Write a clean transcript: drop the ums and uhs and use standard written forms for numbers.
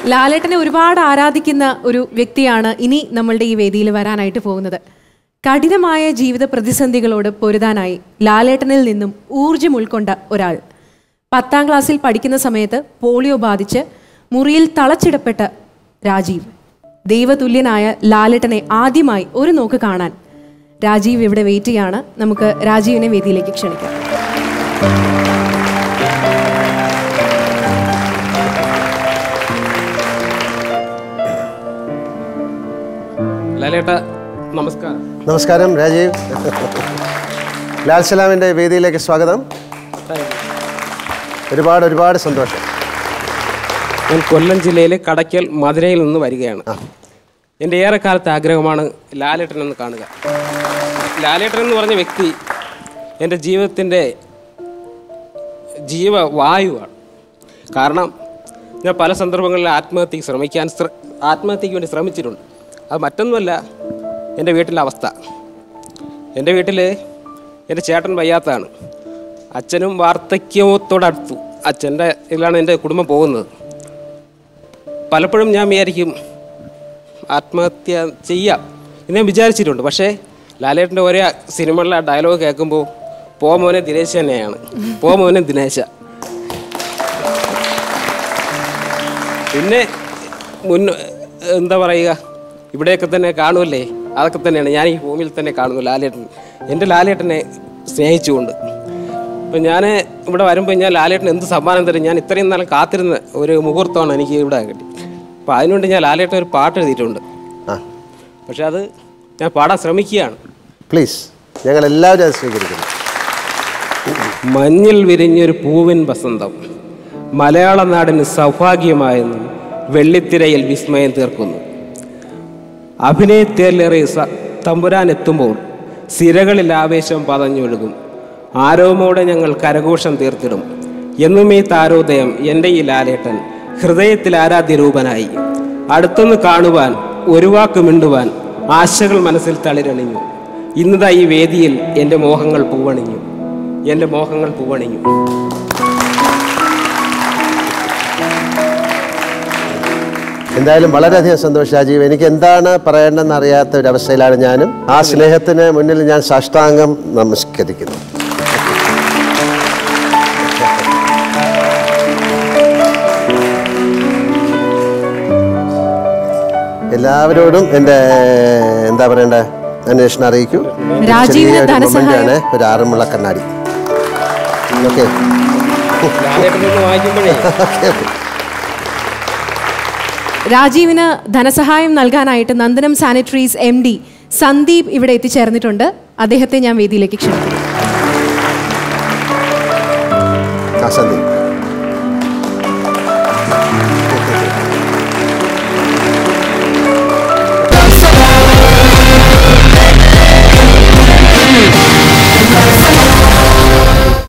ലാലേട്ടനെ ഒരുപാട് ആരാധിക്കുന്ന ഒരു വ്യക്തിയാണ് ഇനി നമ്മളുടെ ഈ വേദിയിൽ വരാനായിട്ട് പോകുന്നത്. കഠിനമായ ജീവിത പ്രതിസന്ധികളോട് പൊരുതാനായി ലാലേട്ടനിൽ നിന്നും ഊർജ്ജം ഉൾക്കൊണ്ട ഒരാൾ. 10ാം ക്ലാസ്സിൽ പഠിക്കുന്ന സമയത്ത് പോളിയോ ബാധിച്ച് മുറിയിൽ തളച്ചിടപ്പെട്ട രാജീവ്. ദൈവതുല്യനായ ലാലേട്ടനെ ആദ്യമായി ഒരു നോക്ക് കാണാൻ രാജീവ് ഇവിടെ വെയിറ്റ് ചെയ്യാണ്. നമുക്ക് രാജീവിനെ വേദിയിലേക്ക് ക്ഷണിക്കാം. ലാലേട്ട നമസ്കാരം. നമസ്കാരം രാജീവ്. ലാൽ സലാമിൻ്റെ വേദിയിലേക്ക് സ്വാഗതം. ഒരുപാട് സന്തോഷം. ഞാൻ കൊല്ലം ജില്ലയിലെ കടയ്ക്കൽ മധുരയിൽ നിന്ന് വരികയാണ്. എൻ്റെ ഏറെക്കാലത്തെ ആഗ്രഹമാണ് ലാലേട്ടൻ എന്ന് കാണുക. ലാലേട്ടൻ എന്ന് പറഞ്ഞ വ്യക്തി എൻ്റെ ജീവിതത്തിൻ്റെ ജീവവായുവാണ്. കാരണം ഞാൻ പല സന്ദർഭങ്ങളിൽ ആത്മഹത്യക്ക് വേണ്ടി ശ്രമിച്ചിട്ടുണ്ട്. അത് മറ്റൊന്നുമല്ല, എൻ്റെ വീട്ടിലെ അവസ്ഥ. എൻ്റെ വീട്ടിൽ എൻ്റെ ചേട്ടൻ വയ്യാത്തതാണ്. അച്ഛനും വാർദ്ധക്യത്തോടടുത്തു. അച്ഛൻ്റെ ഇതിലാണ് എൻ്റെ കുടുംബം പോകുന്നത്. പലപ്പോഴും ഞാൻ വിചാരിക്കും ആത്മഹത്യ ചെയ്യാം എന്ന് ഞാൻ വിചാരിച്ചിട്ടുണ്ട്. പക്ഷേ ലാലേട്ടൻ്റെ ഒരേ സിനിമകളിലെ ഡയലോഗ് കേൾക്കുമ്പോൾ പോ മോനെ ദിനേശ് തന്നെയാണ്. പോ മോനെ ദിനേശ. പിന്നെ എന്താ പറയുക, ഇവിടെയൊക്കെ തന്നെ കാണുമല്ലേ, അതൊക്കെ തന്നെയാണ് ഞാൻ ഈ ഭൂമിയിൽ തന്നെ കാണുന്നു ലാലേട്ടൻ. എൻ്റെ ലാലേട്ടനെ സ്നേഹിച്ചുകൊണ്ട് ഇപ്പം ഞാൻ ഇവിടെ വരുമ്പോൾ ഞാൻ ലാലേട്ടൻ എന്ത് സമ്മാനം തരും, ഞാൻ ഇത്രയും നാളും കാത്തിരുന്ന ഒരു മുഹൂർത്തമാണ് എനിക്ക് ഇവിടെ കിട്ടി. അപ്പോൾ അതിനുവേണ്ടി ഞാൻ ലാലേട്ടൻ ഒരു പാട്ട് എഴുതിയിട്ടുണ്ട്. പക്ഷെ അത് ഞാൻ പാടാൻ ശ്രമിക്കുകയാണ്. പ്ലീസ്, ഞങ്ങൾ എല്ലാവരും അത് സ്വീകരിക്കുന്നു. മഞ്ഞിൽ വിരിഞ്ഞൊരു പൂവിൻ വസന്തം മലയാള നാടിന് സൗഭാഗ്യമായെന്നും വെള്ളിത്തിരയിൽ വിസ്മയം തീർക്കുന്നു. അഭിനയത്തേലേറെ തമ്പുരാൻ എത്തുമ്പോൾ സിരകളിൽ ആവേശം പതഞ്ഞൊഴുകും. ആരോമോടെ ഞങ്ങൾ കരഘോഷം തീർത്തിടും. എന്നും ഈ താരോദയം എൻ്റെ ഈ ലാലേട്ടൻ ഹൃദയത്തിൽ ആരാധ്യരൂപനായി. അടുത്തൊന്ന് കാണുവാൻ, ഒരു വാക്ക് മിണ്ടുവാൻ ആശകൾ മനസ്സിൽ തളിരണിഞ്ഞു. ഇന്നതാ ഈ വേദിയിൽ എൻ്റെ മോഹങ്ങൾ പൂവണിഞ്ഞു. എന്തായാലും വളരെയധികം സന്തോഷം രാജീവ്. എനിക്ക് എന്താണ് പറയേണ്ടതെന്ന് അറിയാത്ത ഒരവസ്ഥയിലാണ് ഞാനും. ആ സ്നേഹത്തിന് മുന്നിൽ ഞാൻ സാഷ്ടാംഗം നമസ്കരിക്കുന്നു. എല്ലാവരോടും എൻ്റെ എന്താ പറയണ്ടേ അന്വേഷണം അറിയിക്കൂ. ചെറിയ ഒരു ആറന്മുള കണ്ണാടി. ഓക്കെ. രാജീവിന് ധനസഹായം നൽകാനായിട്ട് നന്ദനം സാനിറ്ററീസ് MD സന്ദീപ് ഇവിടെ എത്തിച്ചേർന്നിട്ടുണ്ട്. അദ്ദേഹത്തെ ഞാൻ വേദിയിലേക്ക് ക്ഷണിക്കുന്നു. സന്ദീപ്.